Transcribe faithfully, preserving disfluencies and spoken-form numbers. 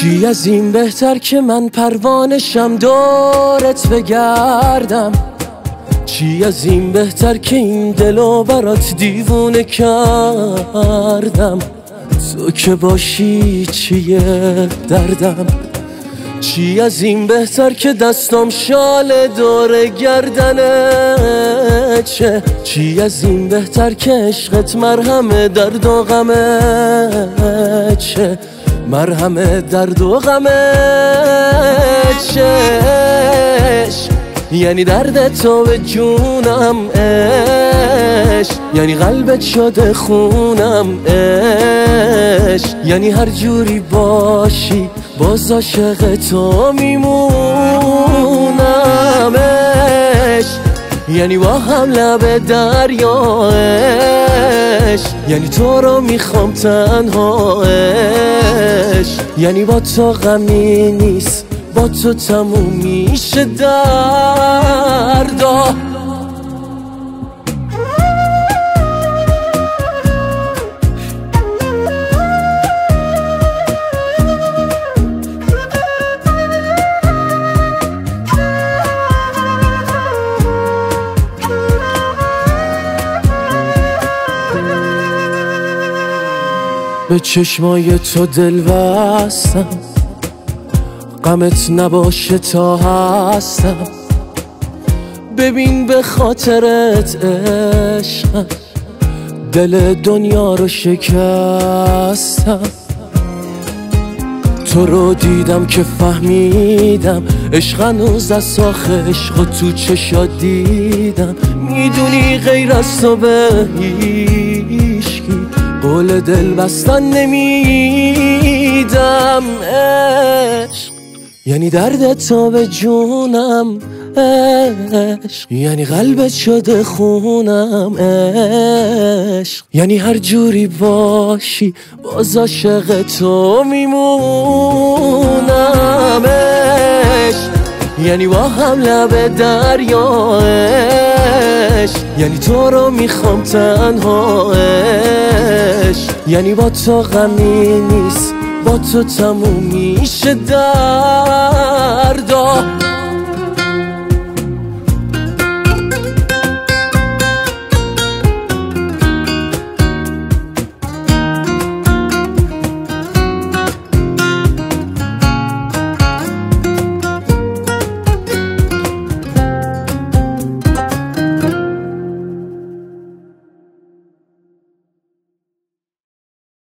چی از این بهتر که من پروانشم دورت بگردم؟ چی از این بهتر که این دلو برات دیوونه کردم؟ تو که باشی چیه دردم؟ چی از این بهتر که دستم شال دور گردنه چه؟ چی از این بهتر که عشقت مرهم درد و غمه چه؟ مرهم درد و غمه چش؟ یعنی درد تو به جونم عشق، یعنی قلبت شده خونم عشق، یعنی هر جوری باشی باز عاشق تو میمونم عشق، یعنی با هم لب دریا عشق، یعنی تو رو میخوام تنها عشق، یعنی با تو غمی نیست با تو تموم میشه دردا. به چشمای تو دل بستم، غمت نباشه تا هستم، ببین به خاطرت عشقم دل دنیا رو شکستم. تو رو دیدم که فهمیدم عشق هنوز از آخ عشق تو چشات دیدم. میدونی غیر از تو به هیچکی قول دل بستن نمیدم عشق، یعنی درد تو به جونم عشق، یعنی قلبت شده خونم عشق، یعنی هر جوری باشی باز عاشق تو میمونم عشق، یعنی با هم لب دریا عشق، یعنی تو رو میخوام تنها عشق، یعنی با تو غمی نیست با تو تموم میشه دردا.